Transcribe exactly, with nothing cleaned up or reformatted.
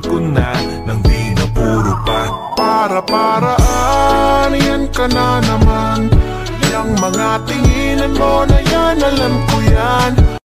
ko na nang di na puro pa para-paraan. Yan ka na naman, yung mga tinginan mo na yan, alam ko yan.